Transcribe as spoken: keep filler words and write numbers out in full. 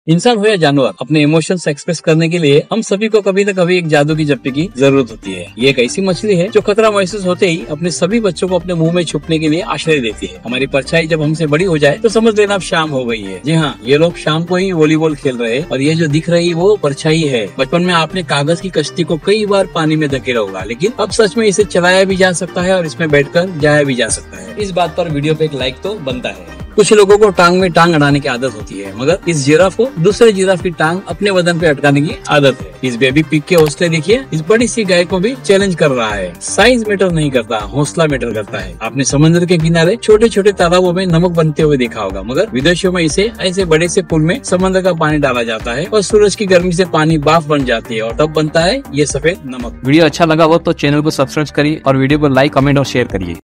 इंसान हो या जानवर, अपने इमोशंस एक्सप्रेस करने के लिए हम सभी को कभी न कभी एक जादू की जप्पी की जरूरत होती है। ये एक ऐसी मछली है जो खतरा महसूस होते ही अपने सभी बच्चों को अपने मुंह में छुपने के लिए आश्रय देती है। हमारी परछाई जब हमसे बड़ी हो जाए तो समझ लेना अब शाम हो गई है। जी हाँ, ये लोग शाम को ही वॉलीबॉल खेल रहे हैं और ये जो दिख रही वो परछाई है। बचपन में आपने कागज की कश्ती को कई बार पानी में धकेला होगा, लेकिन अब सच में इसे चलाया भी जा सकता है और इसमें बैठकर जाया भी जा सकता है। इस बात पर वीडियो पे एक लाइक तो बनता है। कुछ लोगों को टांग में टांग अड़ाने की आदत होती है, मगर इस जिराफ को दूसरे जिराफ की टांग अपने बदन पे अटकाने की आदत है। इस बेबी पिग के हौसले देखिए, इस बड़ी सी गाय को भी चैलेंज कर रहा है। साइज मैटर नहीं करता, हौसला मैटर करता है। आपने समुद्र के किनारे छोटे छोटे तालाबों में नमक बनते हुए देखा होगा, मगर विदेशों में इसे ऐसे बड़े से पुल में समुद्र का पानी डाला जाता है और सूरज की गर्मी से पानी बाफ बन जाती है और तब बनता है ये सफेद नमक। वीडियो अच्छा लगा हो तो चैनल को सब्सक्राइब करिए और वीडियो को लाइक, कमेंट और शेयर करिए।